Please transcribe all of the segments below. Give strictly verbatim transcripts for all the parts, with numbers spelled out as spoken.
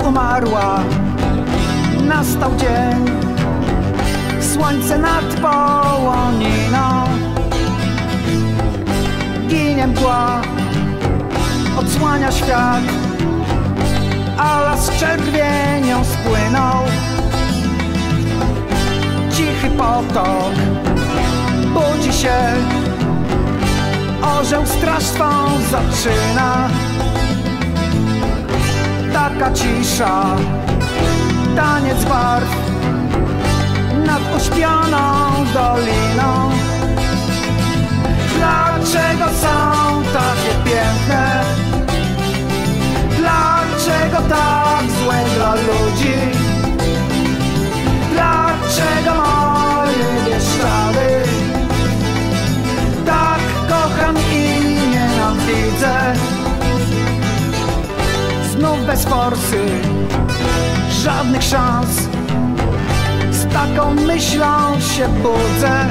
umarła, nastał dzień, słońce nad Połoniną. Ginie mgła, odsłania świat, a las czerwienią spłynął. Cichy potok budzi się, orzeł straż swą zaczyna. Taka cisza, taniec barw nad uśpioną doliną. Dlaczego są takie piękne? Dlaczego tak złe dla ludzi? Dlaczego moje Bieszczady tak kocham i nienawidzę? Znów bez forsy, żadnych szans, z taką myślą się budzę.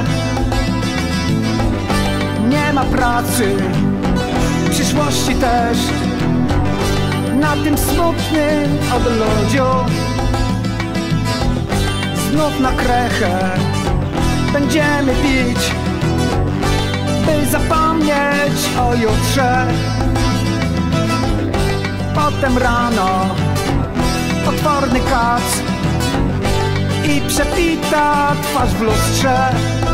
Nie ma pracy, przyszłości też, na tym smutnym odludziu. Znów na krechę będziemy pić, by zapomnieć o jutrze. Potem rano potworny kac i przepita twarz w lustrze.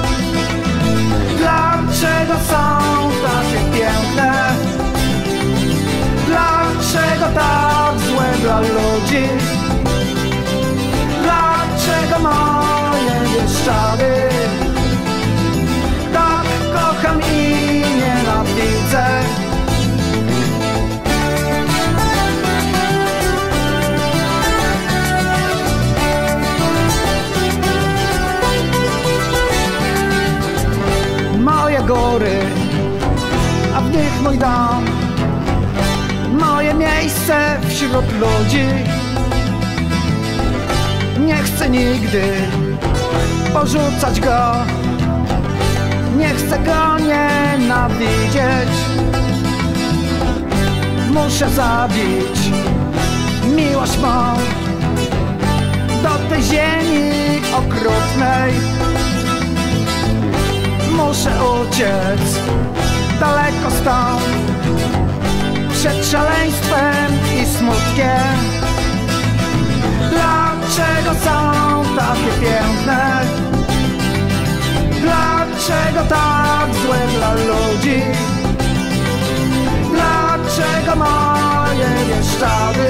Dlaczego są takie piękne? Dlaczego tak złe dla ludzi? Dlaczego moje Bieszczady tak kocham i nienawidzę? Moje góry, a w nich mój dom, moje miejsce wśród ludzi. Nie chcę nigdy porzucać go, nie chcę go nienawidzieć. Muszę zabić miłość mą do tej ziemi okrutnej. Muszę uciec daleko stąd, przed szaleństwem i smutkiem. Dlaczego są takie piękne? Dlaczego tak złe dla ludzi? Dlaczego moje Bieszczady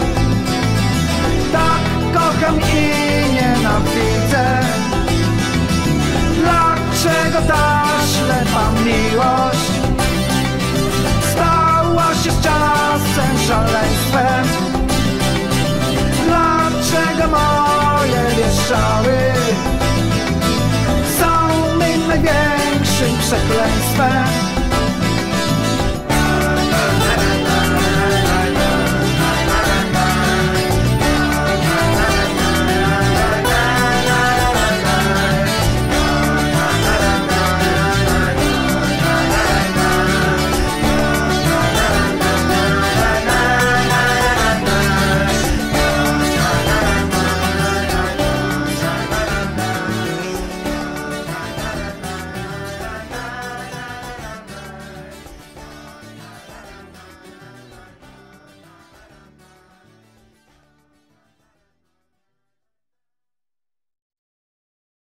tak kocham i nienawidzę? Dlaczego ta ślepa miłość stała się z czasem szaleństwem? Dlaczego moje Bieszczady są mym największym przekleństwem?